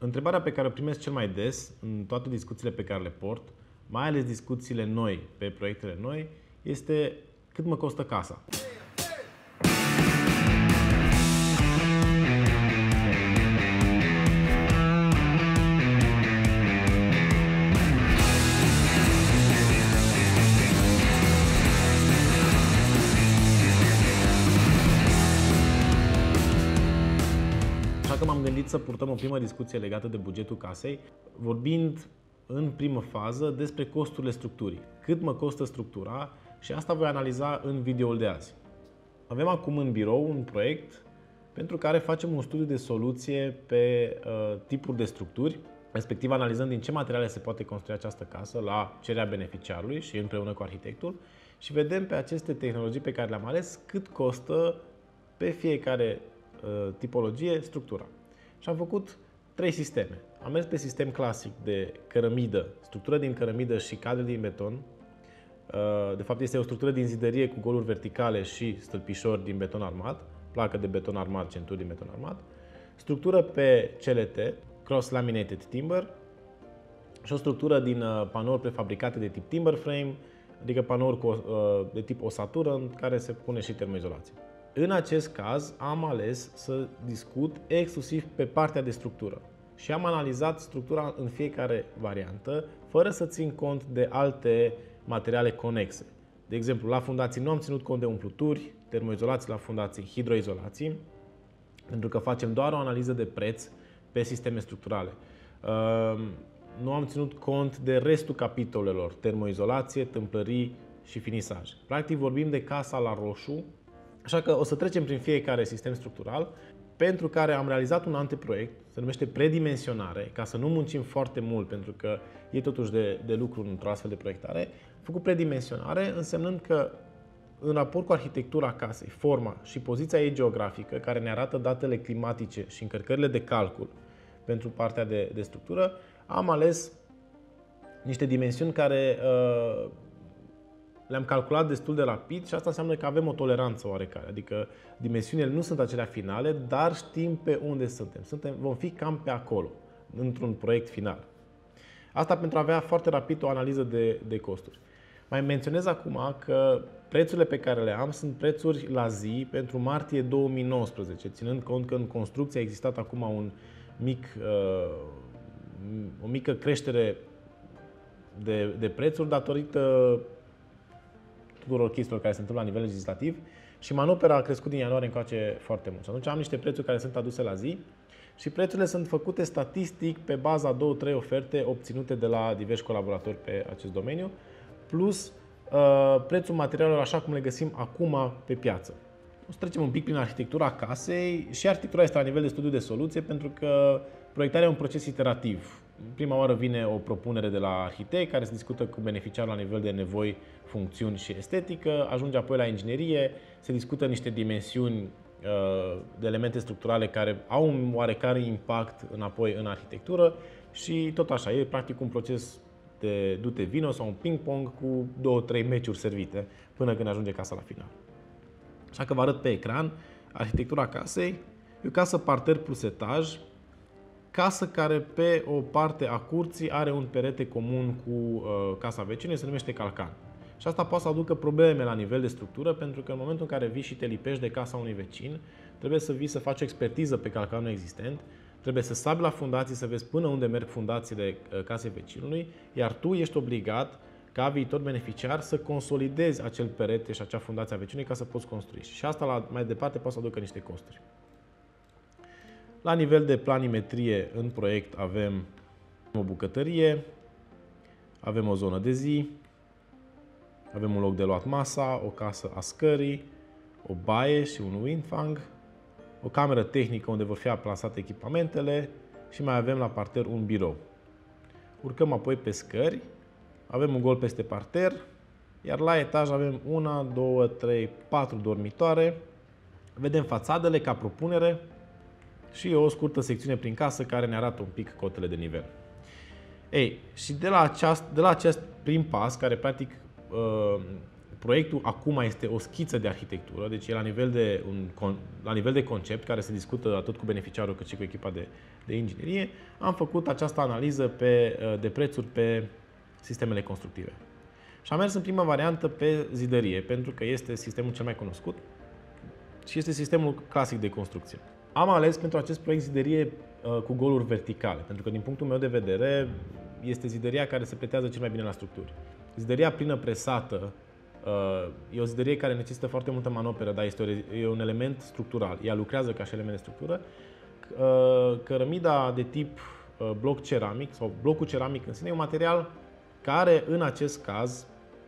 Întrebarea pe care o primesc cel mai des în toate discuțiile pe care le port, mai ales discuțiile noi pe proiectele noi, este cât mă costă casa. Așa că m-am gândit să purtăm o primă discuție legată de bugetul casei, vorbind în primă fază despre costurile structurii. Cât mă costă structura și asta voi analiza în videoul de azi. Avem acum în birou un proiect pentru care facem un studiu de soluție pe tipuri de structuri, respectiv analizând din ce materiale se poate construi această casă la cererea beneficiarului și împreună cu arhitectul și vedem pe aceste tehnologii pe care le-am ales cât costă pe fiecare tipologie structura. Și am făcut 3 sisteme. Am mers pe sistem clasic de cărămidă, structură din cărămidă și cadre din beton. De fapt este o structură din zidărie cu goluri verticale și stâlpișori din beton armat, placă de beton armat, centuri din beton armat, structură pe CLT, Cross Laminated Timber, și o structură din panouri prefabricate de tip timber frame, adică panouri de tip osatură în care se pune și termoizolație. În acest caz am ales să discut exclusiv pe partea de structură și am analizat structura în fiecare variantă, fără să țin cont de alte materiale conexe. De exemplu, la fundații nu am ținut cont de umpluturi, termoizolații la fundații, hidroizolații, pentru că facem doar o analiză de preț pe sisteme structurale. Nu am ținut cont de restul capitolelor, termoizolație, tâmplării și finisaj. Practic vorbim de casa la roșu, așa că o să trecem prin fiecare sistem structural, pentru care am realizat un anteproiect, se numește predimensionare, ca să nu muncim foarte mult, pentru că e totuși de lucru într-o astfel de proiectare. Am făcut predimensionare, însemnând că în raport cu arhitectura casei, forma și poziția ei geografică, care ne arată datele climatice și încărcările de calcul pentru partea de structură, am ales niște dimensiuni care le-am calculat destul de rapid și asta înseamnă că avem o toleranță oarecare. Adică dimensiunile nu sunt acelea finale, dar știm pe unde suntem. Vom fi cam pe acolo, într-un proiect final. Asta pentru a avea foarte rapid o analiză de costuri. Mai menționez acum că prețurile pe care le am sunt prețuri la zi pentru martie 2019, ținând cont că în construcție a existat acum o mică creștere de prețuri datorită tuturor chestiilor care se întâmplă la nivel legislativ și Manopera a crescut din ianuarie încoace foarte mult. Și atunci am niște prețuri care sunt aduse la zi și prețurile sunt făcute statistic pe baza 2-3 oferte obținute de la diversi colaboratori pe acest domeniu, plus prețul materialelor așa cum le găsim acum pe piață. O să trecem un pic prin arhitectura casei și arhitectura este la nivel de studiu de soluție pentru că proiectarea e un proces iterativ. Prima oară vine o propunere de la arhitect care se discută cu beneficiarul la nivel de nevoi, funcțiuni și estetică, ajunge apoi la inginerie, se discută niște dimensiuni de elemente structurale care au un oarecare impact înapoi în arhitectură și tot așa, e practic un proces de du-te vino sau un ping-pong cu 2-3 meciuri servite până când ajunge casa la final. Așa că vă arăt pe ecran arhitectura casei. E o casă parter plus etaj, casă care pe o parte a curții are un perete comun cu casa vecinei, se numește calcan. Și asta poate să aducă probleme la nivel de structură, pentru că în momentul în care vii și te lipești de casa unui vecin, trebuie să vii să faci o expertiză pe calcanul existent, trebuie să sabi la fundații să vezi până unde merg fundațiile casei vecinului, iar tu ești obligat, ca viitor beneficiar, să consolidezi acel perete și acea fundație a vecinului ca să poți construi. Și asta mai departe poate să aducă niște costuri. La nivel de planimetrie, în proiect avem o bucătărie, avem o zonă de zi, avem un loc de luat masa, o casă a scării, o baie și un windfang, o cameră tehnică unde vor fi plasate echipamentele și mai avem la parter un birou. Urcăm apoi pe scări, avem un gol peste parter, iar la etaj avem 1, 2, 3, 4 dormitoare. Vedem fațadele ca propunere și o scurtă secțiune prin casă care ne arată un pic cotele de nivel. Ei, și de la acest prim pas, care practic Proiectul acum este o schiță de arhitectură, deci e la nivel de concept, care se discută atât cu beneficiarul cât și cu echipa de inginerie. Am făcut această analiză de prețuri pe sistemele constructive. Și am mers în prima variantă pe zidărie, pentru că este sistemul cel mai cunoscut și este sistemul clasic de construcție. Am ales pentru acest proiect zidărie cu goluri verticale, pentru că din punctul meu de vedere este zidăria care se pretează cel mai bine la structuri. Zidăria plină presată e o zidărie care necesită foarte multă manoperă, dar e un element structural. Ea lucrează ca și element de structură. Cărămida de tip bloc ceramic sau blocul ceramic în sine e un material care, în acest caz,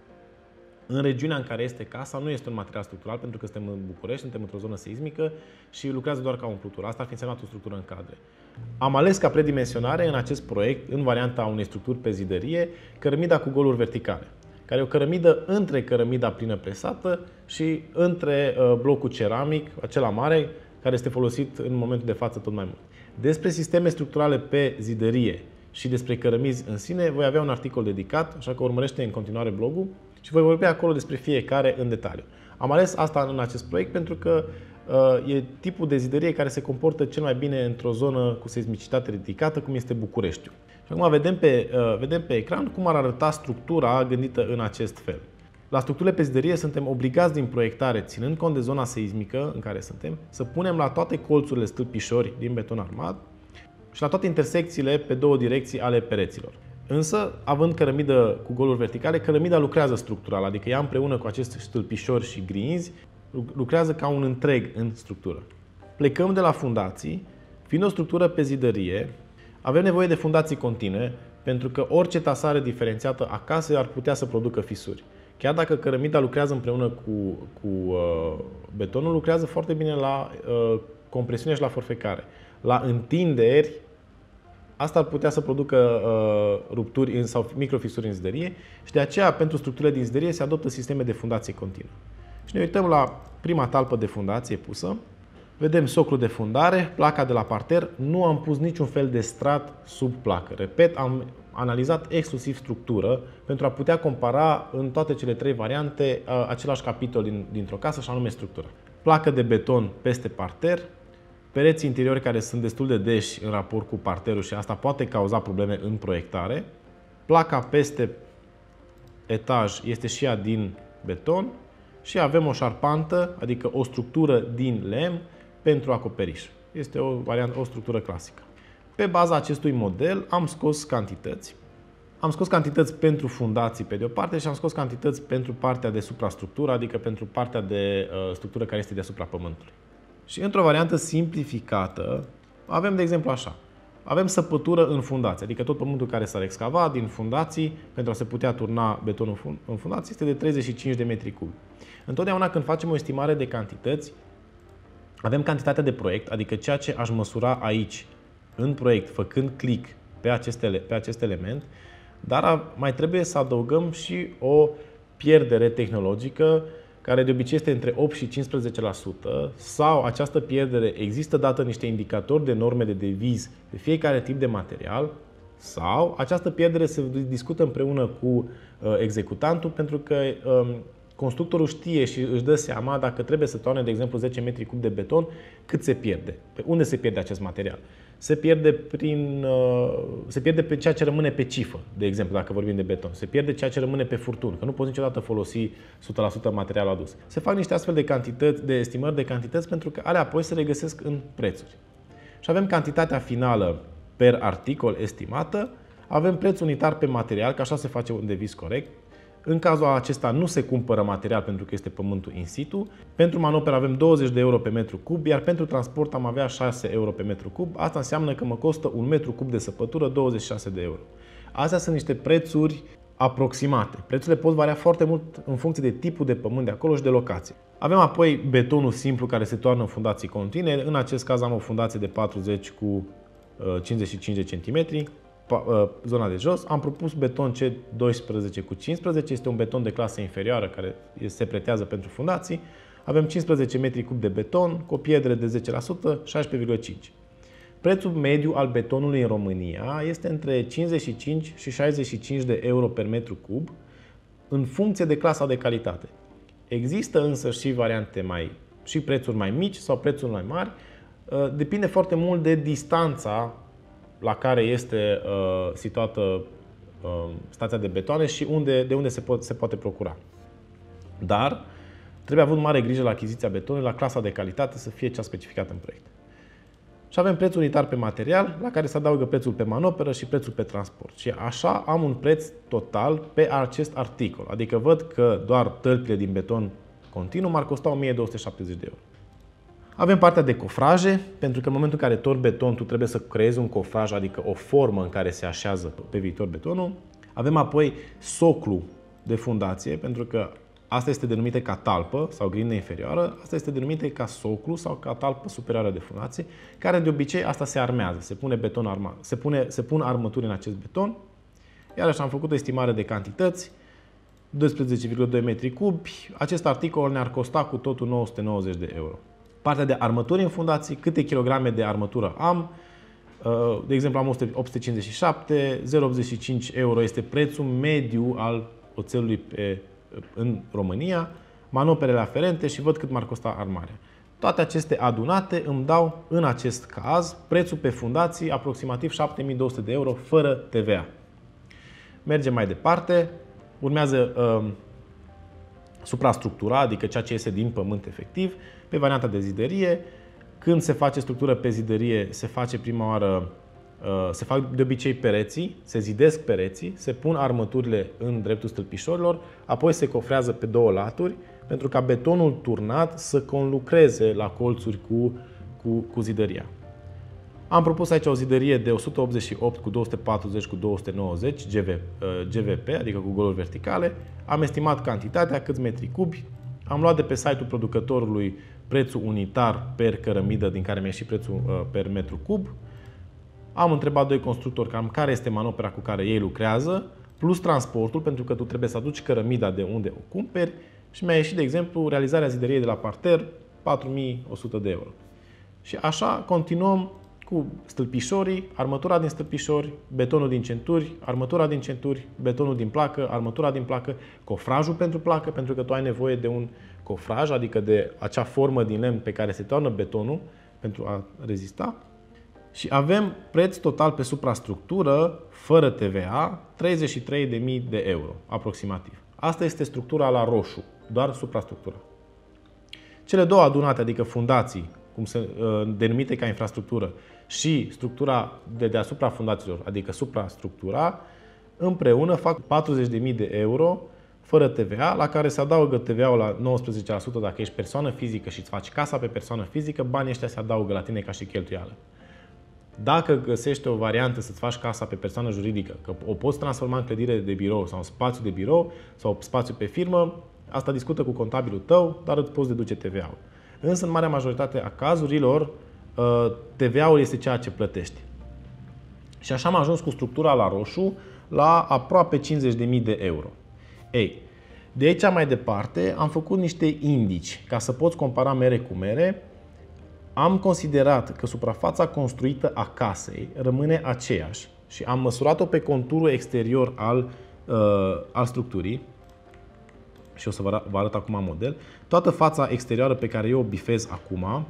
în regiunea în care este casa, nu este un material structural, pentru că suntem în București, suntem într-o zonă seismică și lucrează doar ca umplutură. Asta ar fi însemnat o structură în cadre. Am ales ca predimensionare în acest proiect, în varianta unei structuri pe zidărie, cărămida cu goluri verticale, care e o cărămidă între cărămida plină presată și între blocul ceramic, acela mare, care este folosit în momentul de față tot mai mult. Despre sisteme structurale pe zidărie și despre cărămizi în sine voi avea un articol dedicat, așa că urmărește în continuare blogul și voi vorbi acolo despre fiecare în detaliu. Am ales asta în acest proiect pentru că e tipul de zidărie care se comportă cel mai bine într-o zonă cu seismicitate ridicată, cum este Bucureștiul. Și acum vedem pe ecran cum ar arăta structura gândită în acest fel. La structurile pe zidărie suntem obligați din proiectare, ținând cont de zona seismică în care suntem, să punem la toate colțurile stâlpișori din beton armat și la toate intersecțiile pe două direcții ale pereților. Însă, având cărămidă cu goluri verticale, cărămida lucrează structural, adică ea împreună cu acești stâlpișori și grinzi lucrează ca un întreg în structură. Plecăm de la fundații, fiind o structură pe zidărie, avem nevoie de fundații continue, pentru că orice tasare diferențiată a casei ar putea să producă fisuri. Chiar dacă cărămida lucrează împreună cu betonul, lucrează foarte bine la compresiune și la forfecare. La întinderi, asta ar putea să producă rupturi sau microfisuri în zidărie și de aceea, pentru structurile din zidărie, se adoptă sisteme de fundație continuă. Și ne uităm la prima talpă de fundație pusă. Vedem socul de fundare, placa de la parter. Nu am pus niciun fel de strat sub placă. Repet, am analizat exclusiv structură pentru a putea compara în toate cele trei variante același capitol dintr-o casă, și anume structură. Placă de beton peste parter, pereții interiori care sunt destul de deși în raport cu parterul și asta poate cauza probleme în proiectare. Placa peste etaj este și ea din beton și avem o șarpantă, adică o structură din lemn pentru acoperiș. Este o structură clasică. Pe baza acestui model am scos cantități. Am scos cantități pentru fundații pe de o parte și am scos cantități pentru partea de suprastructură, adică pentru partea de structură care este deasupra pământului. Și într-o variantă simplificată, avem de exemplu așa. Avem săpătură în fundație, adică tot pământul care s-ar excava din fundații pentru a se putea turna betonul în fundație este de 35 de metri cubi. Întotdeauna când facem o estimare de cantități, avem cantitatea de proiect, adică ceea ce aș măsura aici, în proiect, făcând click pe acest element, dar mai trebuie să adăugăm și o pierdere tehnologică, care de obicei este între 8 și 15%, sau această pierdere există dată niște indicatori de norme de deviz pe fiecare tip de material, sau această pierdere se discută împreună cu executantul, pentru că constructorul știe și își dă seama dacă trebuie să toarne, de exemplu, 10 metri cub de beton, cât se pierde. Pe unde se pierde acest material? Se pierde pe ceea ce rămâne pe cifă, de exemplu, dacă vorbim de beton. Se pierde ceea ce rămâne pe furtun, că nu poți niciodată folosi 100% material adus. Se fac niște astfel de estimări de cantități pentru că alea apoi se regăsesc în prețuri. Și avem cantitatea finală per articol estimată, avem preț unitar pe material, că așa se face un deviz corect. În cazul acesta nu se cumpără material pentru că este pământul in situ. Pentru manoperă avem 20 de euro pe metru cub, iar pentru transport am avea 6 euro pe metru cub. Asta înseamnă că mă costă un metru cub de săpătură 26 de euro. Astea sunt niște prețuri aproximate. Prețurile pot varia foarte mult în funcție de tipul de pământ de acolo și de locație. Avem apoi betonul simplu care se toarnă în fundații continue. În acest caz am o fundație de 40 cu 55 de centimetri. Zona de jos. Am propus beton C12 cu 15, este un beton de clasă inferioară care se pretează pentru fundații. Avem 15 metri cub de beton cu o pierdere de 10%, 16,5. Prețul mediu al betonului în România este între 55 și 65 de euro per metru cub în funcție de clasa de calitate. Există însă și variante și prețuri mai mici sau prețuri mai mari. Depinde foarte mult de distanța la care este situată stația de betoane și de unde se poate procura. Dar trebuie avut mare grijă la achiziția betonului, la clasa de calitate să fie cea specificată în proiect. Și avem prețul unitar pe material, la care se adaugă prețul pe manoperă și prețul pe transport. Și așa am un preț total pe acest articol. Adică văd că doar tălpile din beton continuu m-ar costa 1270 de euro. Avem partea de cofraje, pentru că în momentul în care torni beton, tu trebuie să creezi un cofraj, adică o formă în care se așează pe viitor betonul. Avem apoi soclu de fundație, pentru că asta este denumită ca talpă sau grindă inferioară, asta este denumită ca soclu sau ca talpă superioară de fundație, care de obicei asta se armează, se pune beton armat, se pun armături în acest beton. Iarăși am făcut o estimare de cantități, 12,2 metri cubi. Acest articol ne-ar costa cu totul 990 de euro. Partea de armături în fundații, câte kilograme de armătură am. De exemplu, am 857, 0,85 euro este prețul mediu al oțelului în România, manoperele aferente și văd cât m-ar costa armarea. Toate aceste adunate îmi dau, în acest caz, prețul pe fundații aproximativ 7200 de euro fără TVA. Mergem mai departe. Urmează suprastructura, adică ceea ce iese din pământ efectiv, pe varianta de ziderie. Când se face structură pe ziderie, se face prima oară, se fac de obicei pereții, se zidesc pereții, se pun armăturile în dreptul stâlpișorilor, apoi se cofrează pe două laturi, pentru ca betonul turnat să conlucreze la colțuri cu zideria. Am propus aici o ziderie de 188 cu 240 cu 290 GVP, adică cu goluri verticale. Am estimat cantitatea, câți metri cubi. Am luat de pe site-ul producătorului prețul unitar per cărămidă, din care mi-a ieșit prețul per metru cub. Am întrebat doi constructori cam care este manopera cu care ei lucrează, plus transportul, pentru că tu trebuie să aduci cărămida de unde o cumperi. Și mi-a ieșit, de exemplu, realizarea zideriei de la parter, 4100 de euro. Și așa continuăm cu stâlpișorii, armătura din stâlpișori, betonul din centuri, armătura din centuri, betonul din placă, armătura din placă, cofrajul pentru placă, pentru că tu ai nevoie de un cofraj, adică de acea formă din lemn pe care se toarnă betonul pentru a rezista. Și avem preț total pe suprastructură, fără TVA, 33.000 de euro, aproximativ. Asta este structura la roșu, doar suprastructura. Cele două adunate, adică fundații, cum se denumite ca infrastructură, și structura de deasupra fundațiilor, adică suprastructura, împreună fac 40.000 de euro fără TVA, la care se adaugă TVA-ul la 19% dacă ești persoană fizică și îți faci casa pe persoană fizică, banii ăștia se adaugă la tine ca și cheltuială. Dacă găsești o variantă să-ți faci casa pe persoană juridică, că o poți transforma în clădire de birou sau în spațiu de birou sau spațiu pe firmă, asta discută cu contabilul tău, dar îți poți deduce TVA-ul. Însă, în marea majoritate a cazurilor, TVA-ul este ceea ce plătești. Și așa am ajuns cu structura la roșu la aproape 50.000 de euro. Ei, de aici mai departe am făcut niște indici ca să poți compara mere cu mere. Am considerat că suprafața construită a casei rămâne aceeași și am măsurat-o pe conturul exterior al structurii. Și o să vă arăt acum model. Toată fața exterioară pe care eu o bifez acum,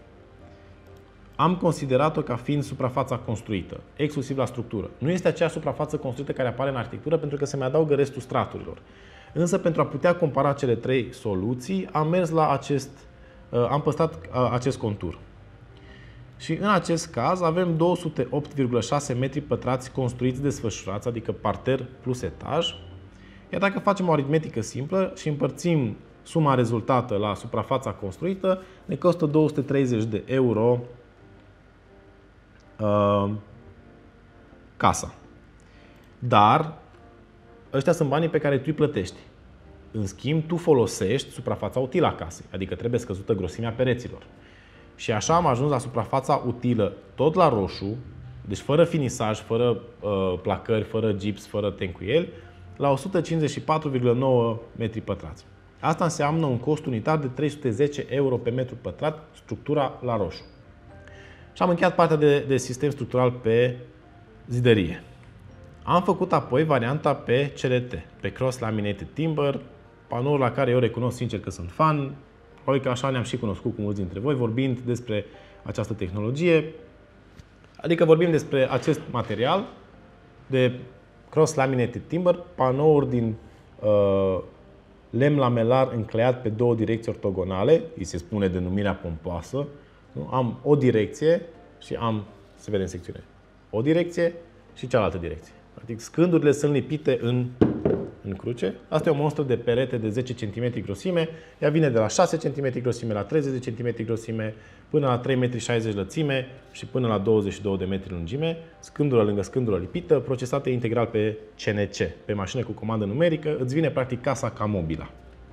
am considerat-o ca fiind suprafața construită, exclusiv la structură. Nu este aceea suprafață construită care apare în arhitectură, pentru că se mai adaugă restul straturilor. Însă, pentru a putea compara cele trei soluții, am mers la am păstrat acest contur. Și în acest caz avem 208,6 metri pătrați construiți desfășurați, adică parter plus etaj. Iar dacă facem o aritmetică simplă și împărțim suma rezultată la suprafața construită, ne costă 230 de euro casa. Dar ăștia sunt banii pe care tu îi plătești. În schimb, tu folosești suprafața utilă a casei, adică trebuie scăzută grosimea pereților. Și așa am ajuns la suprafața utilă tot la roșu, deci fără finisaj, fără placări, fără gips, fără tencuieli, la 154,9 metri pătrați. Asta înseamnă un cost unitar de 310 euro pe metru pătrat, structura la roșu. Și am încheiat partea de sistem structural pe ziderie. Am făcut apoi varianta pe CLT, pe Cross Laminated Timber, panouri la care eu recunosc sincer că sunt fan. Probabil că așa ne-am și cunoscut cu mulți dintre voi, vorbind despre această tehnologie. Adică vorbim despre acest material de cross-laminated timber, panouri din lemn lamelar încleiat pe două direcții ortogonale, îi se spune denumirea pompoasă. Nu? Am o direcție și am, se vede în secțiune, o direcție și cealaltă direcție. Practic, scândurile sunt lipite în cruce. Asta e o monstră de perete de 10 cm grosime. Ea vine de la 6 cm grosime la 30 cm grosime, până la 3,60 m lățime și până la 22 de metri lungime. Scândură lângă scândură lipită, procesată integral pe CNC, pe mașină cu comandă numerică. Îți vine practic casa ca mobila.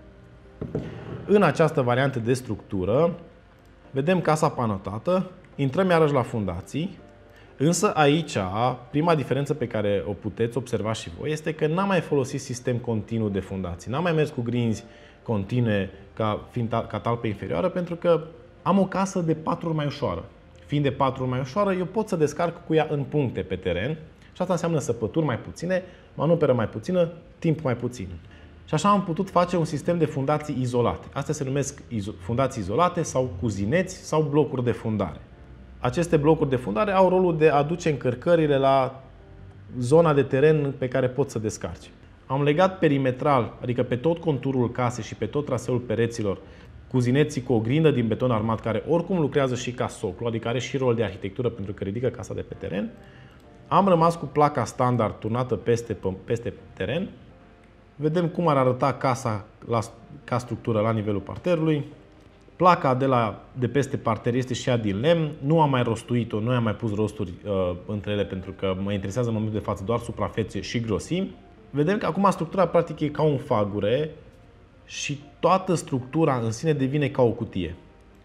În această variantă de structură, vedem casa panotată, intrăm iarăși la fundații. Însă aici, prima diferență pe care o puteți observa și voi este că n-am mai folosit sistem continuu de fundații. N-am mai mers cu grinzi continue ca talpă inferioară, pentru că am o casă de 4 ori mai ușoară. Fiind de 4 ori mai ușoară, eu pot să descarc cu ea în puncte pe teren și asta înseamnă săpături mai puține, manoperă mai puțină, timp mai puțin. Și așa am putut face un sistem de fundații izolate. Astea se numesc fundații izolate sau cuzineți sau blocuri de fundare. Aceste blocuri de fundare au rolul de a duce încărcările la zona de teren pe care poți să descarci. Am legat perimetral, adică pe tot conturul casei și pe tot traseul pereților, cuzineții cu o grindă din beton armat, care oricum lucrează și ca soclu, adică are și rol de arhitectură pentru că ridică casa de pe teren. Am rămas cu placa standard turnată peste teren. Vedem cum ar arăta casa ca structură la nivelul parterului. Placa de peste parter este și ea din lemn. Nu am mai rostuit-o, nu am mai pus rosturi între ele pentru că mă interesează în momentul de față doar suprafețe și grosimi. Vedem că acum structura practic e ca un fagure și toată structura în sine devine ca o cutie.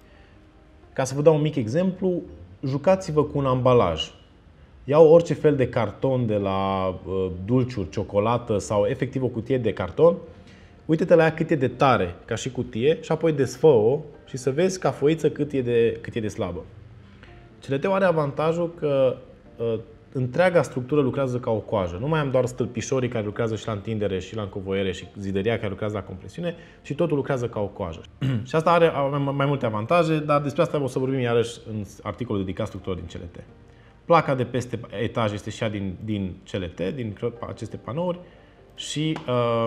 Ca să vă dau un mic exemplu, jucați-vă cu un ambalaj. Iau orice fel de carton de la dulciuri, ciocolată sau efectiv o cutie de carton. Uită-te la ea cât e de tare ca și cutie și apoi desfă-o și să vezi ca foiță cât e de slabă. CLT-ul are avantajul că întreaga structură lucrează ca o coajă. Nu mai am doar stâlpișorii care lucrează și la întindere și la încovoiere și zideria care lucrează la compresiune, ci totul lucrează ca o coajă. Și asta are mai multe avantaje, dar despre asta o să vorbim iarăși în articolul dedicat structurilor din CLT. Placa de peste etaj este și ea din CLT, din aceste panouri și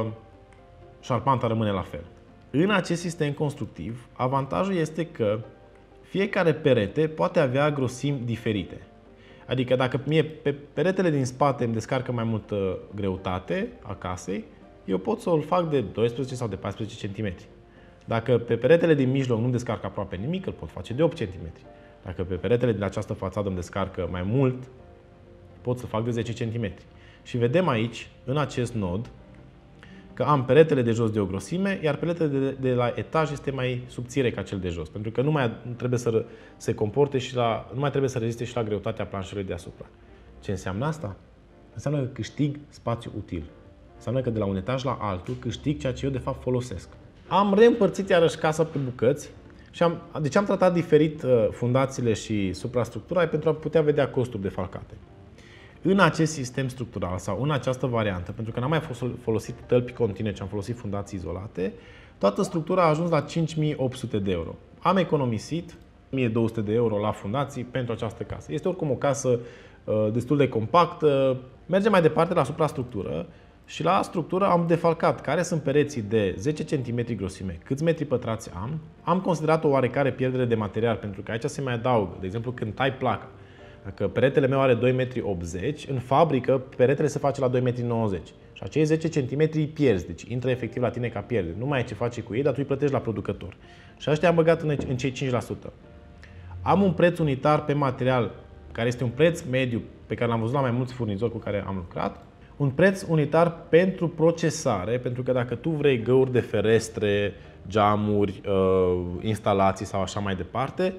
șarpanta rămâne la fel. În acest sistem constructiv, avantajul este că fiecare perete poate avea grosimi diferite. Adică dacă mie pe peretele din spate îmi descarcă mai multă greutate a casei, eu pot să o fac de 12 sau de 14 cm. Dacă pe peretele din mijloc nu descarcă aproape nimic, îl pot face de 8 cm. Dacă pe peretele din această fațadă îmi descarcă mai mult, pot să fac de 10 cm. Și vedem aici, în acest nod, că am peretele de jos de o grosime, iar peretele de la etaj este mai subțire ca cel de jos, pentru că nu mai trebuie să se comporte și nu mai trebuie să reziste și la greutatea planșelor deasupra. Ce înseamnă asta? Înseamnă că câștig spațiu util. Înseamnă că de la un etaj la altul câștig ceea ce eu de fapt folosesc. Am reîmpărțit iarăși casa pe bucăți și deci am tratat diferit fundațiile și suprastructura pentru a putea vedea costuri defalcate. În acest sistem structural sau în această variantă, pentru că n-am mai folosit tălpi continue, ci am folosit fundații izolate, toată structura a ajuns la 5.800 de euro. Am economisit 1.200 de euro la fundații pentru această casă. Este oricum o casă destul de compactă. Mergem mai departe la suprastructură și la structură am defalcat care sunt pereții de 10 cm grosime, câți metri pătrați am. Am considerat o oarecare pierdere de material, pentru că aici se mai adaugă. De exemplu, când tai placa, dacă peretele meu are 2,80 m, în fabrică peretele se face la 2,90 m. Și acei 10 cm îi pierzi, deci intră efectiv la tine ca pierdere. Nu mai ai ce face cu ei, dar tu îi plătești la producător. Și ăștia am băgat în cei 5%. Am un preț unitar pe material, care este un preț mediu pe care l-am văzut la mai mulți furnizori cu care am lucrat. Un preț unitar pentru procesare, pentru că dacă tu vrei găuri de ferestre, geamuri, instalații sau așa mai departe,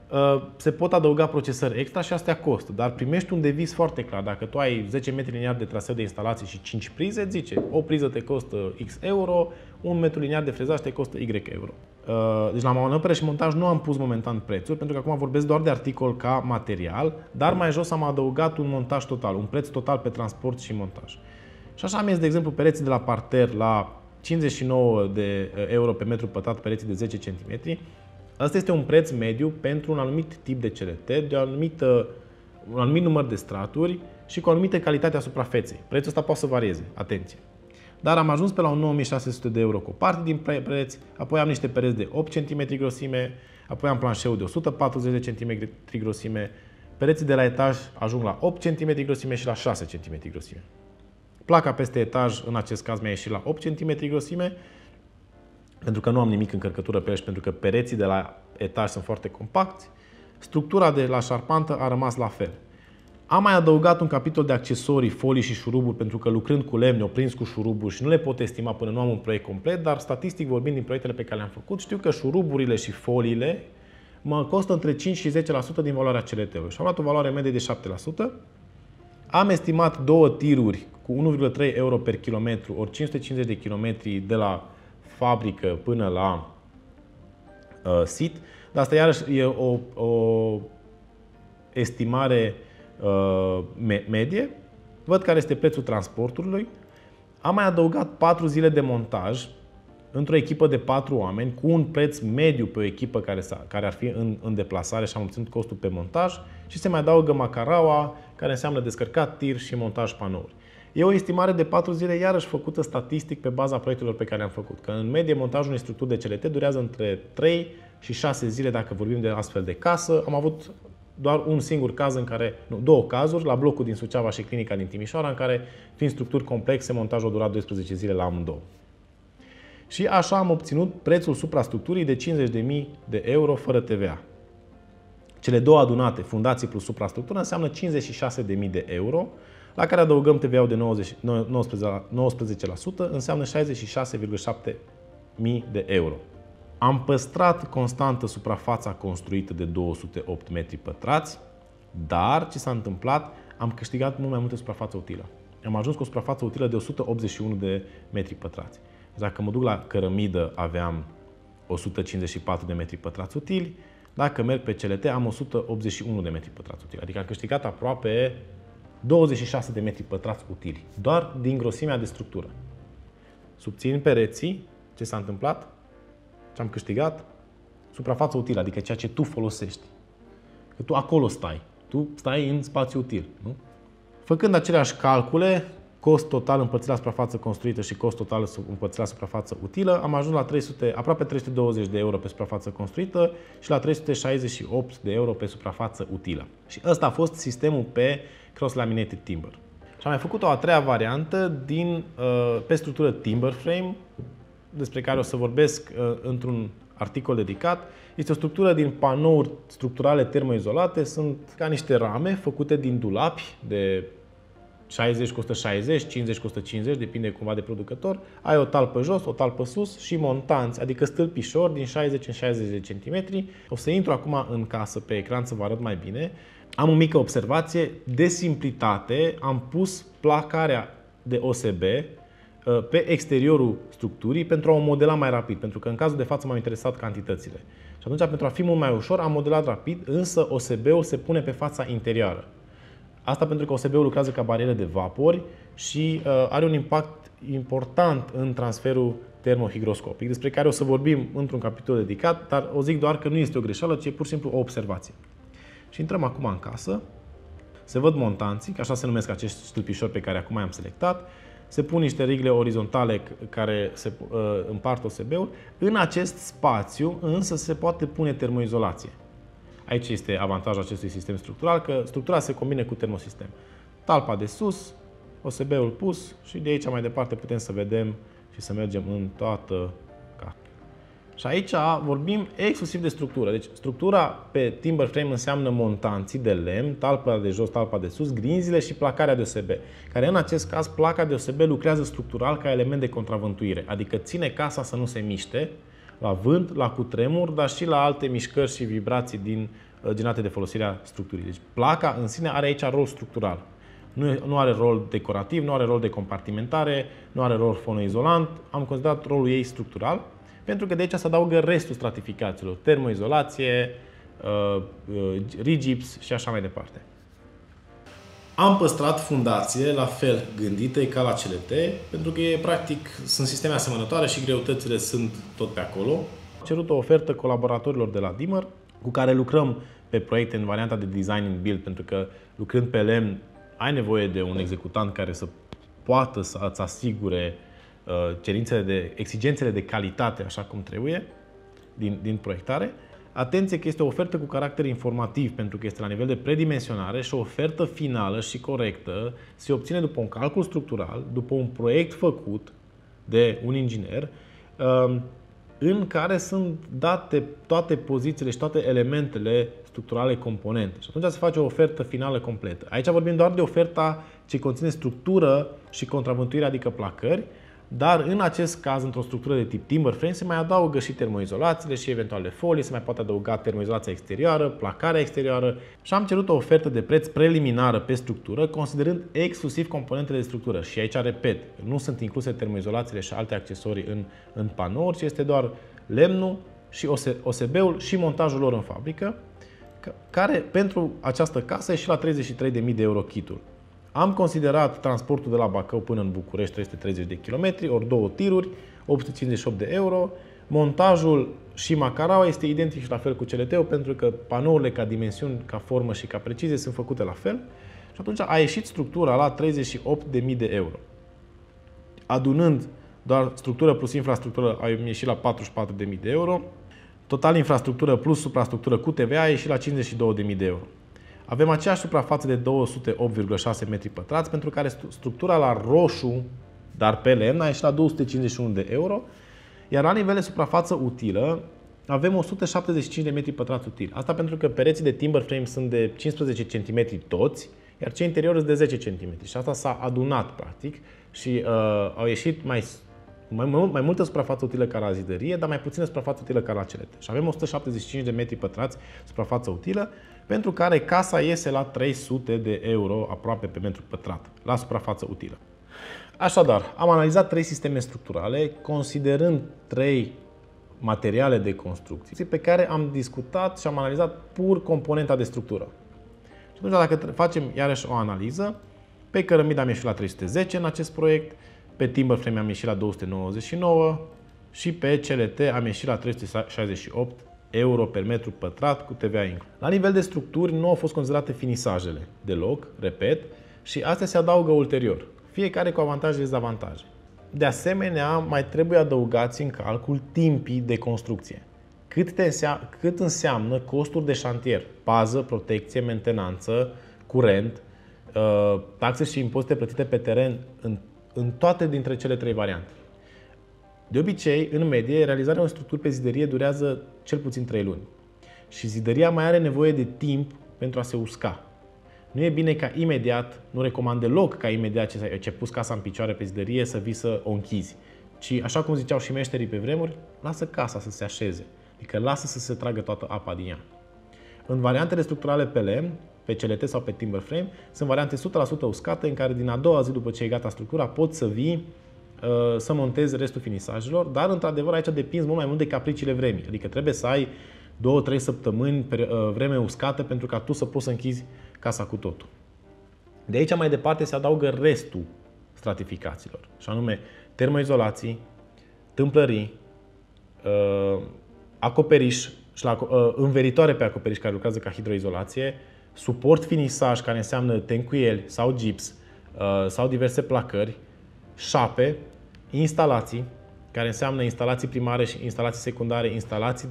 se pot adăuga procesări extra și astea costă, dar primești un deviz foarte clar. Dacă tu ai 10 metri liniar de traseu de instalație și 5 prize, zice, o priză te costă X euro, un metru liniar de frezaj te costă Y euro. Deci la manoperă și montaj nu am pus momentan prețuri, pentru că acum vorbesc doar de articol ca material, dar mai jos am adăugat un montaj total, un preț total pe transport și montaj. Și așa am ies, de exemplu, pereții de la parter la 59 de euro pe metru pătrat pereții de 10 cm. Asta este un preț mediu pentru un anumit tip de CLT, de un anumit număr de straturi și cu o anumită calitate a suprafeței. Prețul ăsta poate să varieze, atenție. Dar am ajuns pe la un 9600 de euro cu o parte din preț, apoi am niște pereți de 8 cm grosime, apoi am planșeul de 140 cm grosime, pereții de la etaj ajung la 8 cm grosime și la 6 cm grosime. Placa peste etaj, în acest caz, mi-a ieșit la 8 cm grosime, pentru că nu am nimic încărcătură pe el și pentru că pereții de la etaj sunt foarte compacti. Structura de la șarpantă a rămas la fel. Am mai adăugat un capitol de accesorii, folii și șuruburi, pentru că lucrând cu lemne, o prins cu șuruburi și nu le pot estima până nu am un proiect complet, dar statistic vorbind din proiectele pe care le-am făcut, știu că șuruburile și foliile mă costă între 5 și 10% din valoarea CLT-ului. Și am luat o valoare medie de 7%. Am estimat două tiruri cu 1,3 euro per kilometru, ori 550 de kilometri de la fabrică până la sit. Dar asta iarăși e o estimare medie. Văd care este prețul transportului. Am mai adăugat 4 zile de montaj într-o echipă de 4 oameni cu un preț mediu pe o echipă care ar fi în deplasare și am obținut costul pe montaj și se mai adaugă macaraua, care înseamnă descărcat tir și montaj panouri. E o estimare de 4 zile, iarăși făcută statistic pe baza proiectelor pe care le-am făcut. Că în medie montajul unei structuri de CLT durează între 3 și 6 zile dacă vorbim de astfel de casă. Am avut doar un singur caz în care, nu, două cazuri, la blocul din Suceava și clinica din Timișoara, în care, fiind structuri complexe, montajul a durat 12 zile la amândouă. Și așa am obținut prețul suprastructurii de 50.000 de euro fără TVA. Cele două adunate, fundații plus suprastructură, înseamnă 56.000 de euro, la care adăugăm TVA-ul de 19%, înseamnă 66,7.000 de euro. Am păstrat constantă suprafața construită de 208 metri pătrați, dar ce s-a întâmplat? Am câștigat mult mai multă suprafață utilă. Am ajuns cu o suprafață utilă de 181 de metri pătrați. Dacă mă duc la cărămidă, aveam 154 de metri pătrați utili. Dacă merg pe CLT, am 181 de metri pătrați utili. Adică am câștigat aproape 26 de metri pătrați utili, doar din grosimea de structură. Subțin pereții, ce s-a întâmplat? Ce am câștigat? Suprafață utilă, adică ceea ce tu folosești. Că tu acolo stai. Tu stai în spațiu util. Nu? Făcând aceleași calcule, cost total împărțit la suprafață construită și cost total împărțit la suprafață utilă, am ajuns la aproape 320 de euro pe suprafață construită și la 368 de euro pe suprafață utilă. Și ăsta a fost sistemul pe cross-laminated timber. Și am mai făcut o a treia variantă pe structură timber frame, despre care o să vorbesc într-un articol dedicat. Este o structură din panouri structurale termoizolate, sunt ca niște rame făcute din dulapi de 60 cu 160, 50 cu 150, depinde cumva de producător. Ai o talpă jos, o talpă sus și montanți, adică stâlpișori din 60 în 60 de centimetri. O să intru acum în casă pe ecran să vă arăt mai bine. Am o mică observație. De simplitate am pus placarea de OSB pe exteriorul structurii pentru a o modela mai rapid, pentru că în cazul de față m-au interesat cantitățile. Și atunci, pentru a fi mult mai ușor, am modelat rapid, însă OSB-ul se pune pe fața interioară. Asta pentru că OSB-ul lucrează ca barieră de vapori și are un impact important în transferul termohigroscopic, despre care o să vorbim într-un capitol dedicat, dar o zic doar că nu este o greșeală, ci e pur și simplu o observație. Și intrăm acum în casă, se văd montanții, că așa se numesc acești stâlpișori pe care acum i-am selectat, se pun niște rigle orizontale care se împart OSB-ul. În acest spațiu însă se poate pune termoizolație. Aici este avantajul acestui sistem structural, că structura se combine cu termosistem. Talpa de sus, OSB-ul pus și de aici mai departe putem să vedem și să mergem în toată casa. Și aici vorbim exclusiv de structură. Deci structura pe timber frame înseamnă montanții de lemn, talpa de jos, talpa de sus, grinzile și placarea de OSB. Care în acest caz, placa de OSB lucrează structural ca element de contravântuire. Adică ține casa să nu se miște la vânt, la cutremur, dar și la alte mișcări și vibrații generate de folosirea structurii. Deci placa în sine are aici rol structural. Nu are rol decorativ, nu are rol de compartimentare, nu are rol fonoizolant. Am considerat rolul ei structural, pentru că de aici se adaugă restul stratificațiilor. Termoizolație, rigips și așa mai departe. Am păstrat fundație la fel gândite ca la CLT, pentru că practic sunt sisteme asemănătoare și greutățile sunt tot pe acolo. Am cerut o ofertă colaboratorilor de la Dimmer, cu care lucrăm pe proiecte în varianta de design and build, pentru că lucrând pe lemn ai nevoie de un executant care să poată să îți asigure exigențele de calitate așa cum trebuie din proiectare. Atenție că este o ofertă cu caracter informativ, pentru că este la nivel de predimensionare și o ofertă finală și corectă se obține după un calcul structural, după un proiect făcut de un inginer, în care sunt date toate pozițiile și toate elementele structurale componente. Și atunci se face o ofertă finală completă. Aici vorbim doar de oferta ce conține structură și contravântuire, adică placări, dar în acest caz, într-o structură de tip timber frame, se mai adaugă și termoizolațiile și eventuale folii, se mai poate adăuga termoizolația exterioară, placarea exterioară și am cerut o ofertă de preț preliminară pe structură, considerând exclusiv componentele de structură. Și aici, repet, nu sunt incluse termoizolațiile și alte accesorii în panouri, ci este doar lemnul și OSB-ul și montajul lor în fabrică, care pentru această casă e și la 33.000 de euro kitul. Am considerat transportul de la Bacău până în București 330 de km, ori 2 tiruri, 858 de euro. Montajul și macaraua este identic și la fel cu CLT-ul, pentru că panourile ca dimensiuni, ca formă și ca precizie sunt făcute la fel. Și atunci a ieșit structura la 38.000 de euro. Adunând doar structură plus infrastructură a ieșit la 44.000 de euro. Total infrastructură plus suprastructură cu TVA a ieșit la 52.000 de euro. Avem aceeași suprafață de 208,6 metri pătrați, pentru care structura la roșu, dar pe lemn, a ieșit la 251 de euro, iar la nivel de suprafață utilă avem 175 de metri pătrați util. Asta pentru că pereții de timber frame sunt de 15 cm toți, iar cei interiori sunt de 10 cm. Și asta s-a adunat, practic, și au ieșit mai multă suprafață utilă ca la zidărie, dar mai puțină suprafață utilă ca la CLT. Și avem 175 de metri pătrați suprafață utilă, pentru care casa iese la 300 de euro aproape pe metru pătrat, la suprafață utilă. Așadar, am analizat 3 sisteme structurale, considerând 3 materiale de construcție, pe care am discutat și am analizat pur componenta de structură. Și atunci, dacă facem iarăși o analiză, pe cărămidă am ieșit la 310 în acest proiect, pe timber frame am ieșit la 299 și pe CLT am ieșit la 368 euro per metru pătrat cu TVA inclus. La nivel de structuri nu au fost considerate finisajele deloc, repet, și astea se adaugă ulterior, fiecare cu avantaje și dezavantaje. De asemenea, mai trebuie adăugați în calcul timpii de construcție. Cât înseamnă costuri de șantier, pază, protecție, mentenanță, curent, taxe și impozite plătite pe teren în toate dintre cele 3 variante. De obicei, în medie, realizarea unei structuri pe zidărie durează cel puțin 3 luni. Și zidăria mai are nevoie de timp pentru a se usca. Nu e bine ca imediat, nu recomand deloc ca imediat ce ai pus casa în picioare pe zidărie să vii să o închizi. Ci, așa cum ziceau și meșterii pe vremuri, lasă casa să se așeze. Adică lasă să se tragă toată apa din ea. În variantele structurale pe lemn, pe CLT sau pe timber frame, sunt variante 100% uscate în care din a doua zi după ce e gata structura poți să vii să montezi restul finisajelor, dar într-adevăr aici depinzi mult mai mult de capriciile vremii. Adică trebuie să ai 2-3 săptămâni vreme uscată pentru ca tu să poți să închizi casa cu totul. De aici mai departe se adaugă restul stratificațiilor, și anume termoizolații, tâmplării, acoperiș, înveritoare pe acoperiș care lucrează ca hidroizolație, suport finisaj care înseamnă tencuieli sau gips sau diverse placări, șape, instalații, care înseamnă instalații primare și instalații secundare, instalații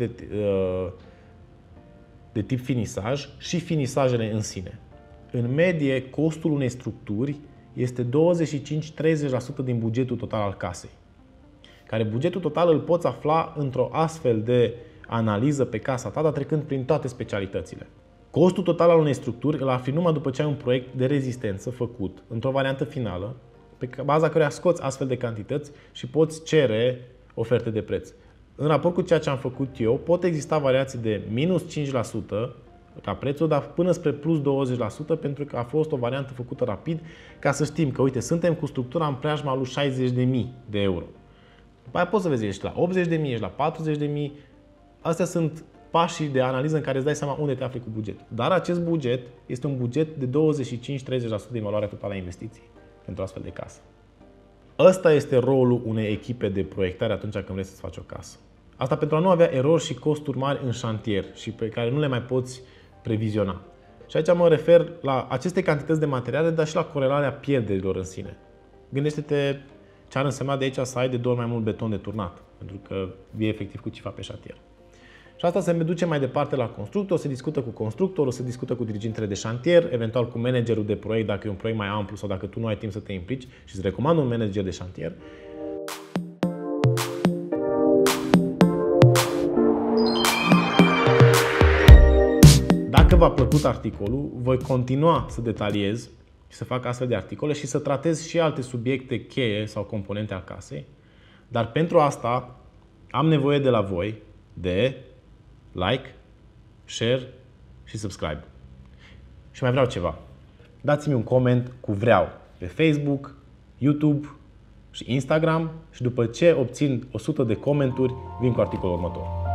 de tip finisaj și finisajele în sine. În medie, costul unei structuri este 25-30% din bugetul total al casei, care bugetul total îl poți afla într-o astfel de analiză pe casa ta, dar trecând prin toate specialitățile. Costul total al unei structuri îl afli numai după ce ai un proiect de rezistență făcut într-o variantă finală, pe baza căreia scoți astfel de cantități și poți cere oferte de preț. În raport cu ceea ce am făcut eu, pot exista variații de minus 5% la prețul, dar până spre plus 20%, pentru că a fost o variantă făcută rapid, ca să știm că, uite, suntem cu structura în preajma lui 60.000 de euro. După aia poți să vezi, ești la 80.000, ești la 40.000. Astea sunt pașii de analiză în care îți dai seama unde te afli cu bugetul. Dar acest buget este un buget de 25-30% din valoarea totală a investiției pentru astfel de casă. Ăsta este rolul unei echipe de proiectare atunci când vrei să-ți faci o casă. Asta pentru a nu avea erori și costuri mari în șantier și pe care nu le mai poți previziona. Și aici mă refer la aceste cantități de materiale, dar și la corelarea pierderilor în sine. Gândește-te ce ar însemna de aici să ai de 2 ori mai mult beton de turnat, pentru că vii efectiv cu cifra pe șantier. Și asta se duce mai departe la constructor, se discută cu constructorul, se discută cu dirigintele de șantier, eventual cu managerul de proiect, dacă e un proiect mai amplu sau dacă tu nu ai timp să te implici și îți recomand un manager de șantier. Dacă v-a plăcut articolul, voi continua să detaliez și să fac astfel de articole și să tratez și alte subiecte cheie sau componente al casei. Dar pentru asta am nevoie de la voi de like, share și subscribe. Și mai vreau ceva. Dați-mi un coment cu vreau pe Facebook, YouTube și Instagram și după ce obțin 100 de comenturi, vin cu articolul următor.